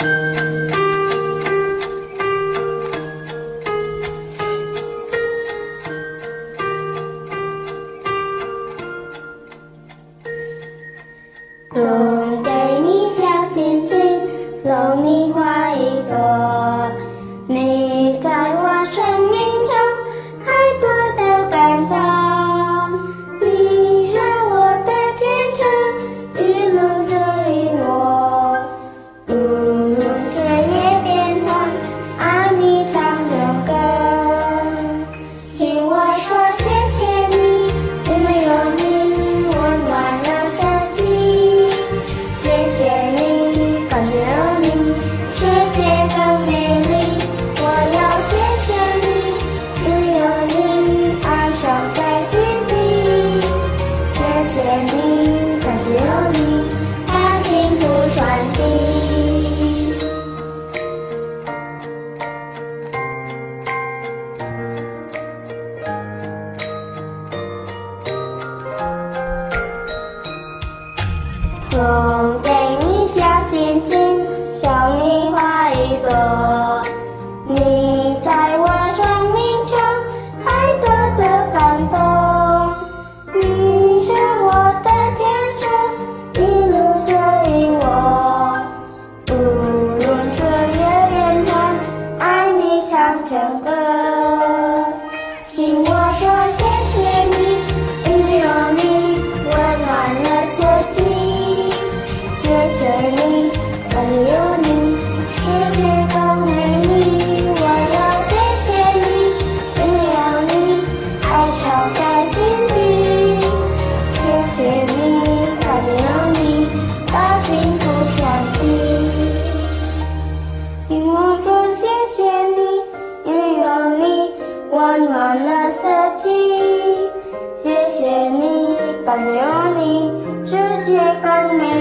送给你小星星，送你花一朵，你在我生命中太多的感动，你是我的天使，一路指引我，无论岁月变换，爱你唱着歌，听我说谢谢你，因为有你温暖了四季，谢谢你，感谢有你，世界更美丽。我要谢谢你，因为有你，爱守在心底。谢谢你，感谢有你，把幸福传递。送给你小星星，送你花一朵，你在我生命中太多的感动，你是我的天使，一路指引我，无论岁月变换，爱你唱成歌，听我说谢谢你，因为有你温暖了四季。谢谢你，感谢有你，世界更美丽。我要谢谢你，因为有你，爱守在心底。谢谢你，感谢有你，把幸福传递。听我说谢谢你，因为有你，温暖了四季。谢谢你，感谢有你，世界更美丽。